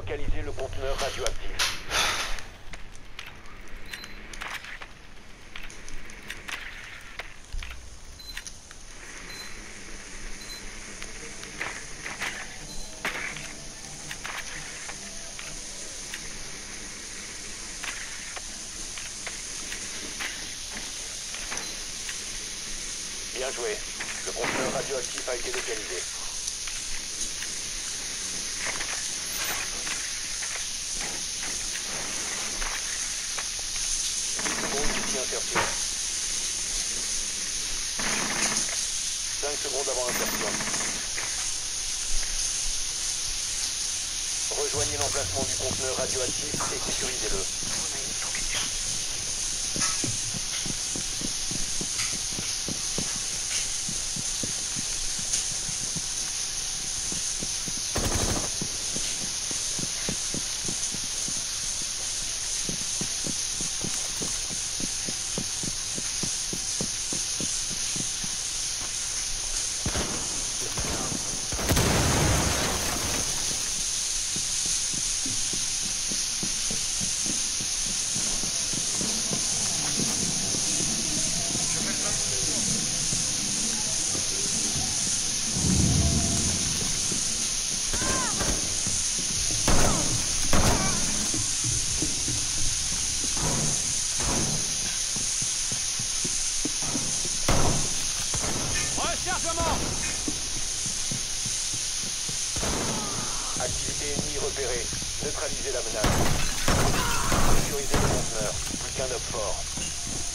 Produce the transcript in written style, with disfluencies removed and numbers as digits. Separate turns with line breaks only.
localiser le conteneur radioactif. Bien joué. Le conteneur radioactif a été localisé. Seconde ici insertion. 5 secondes avant insertion. Rejoignez l'emplacement du conteneur radioactif et sécurisez-le. Activité ennemie repérée. Neutralisez la menace. Sécurisez le conteneur. Plus qu'un homme fort.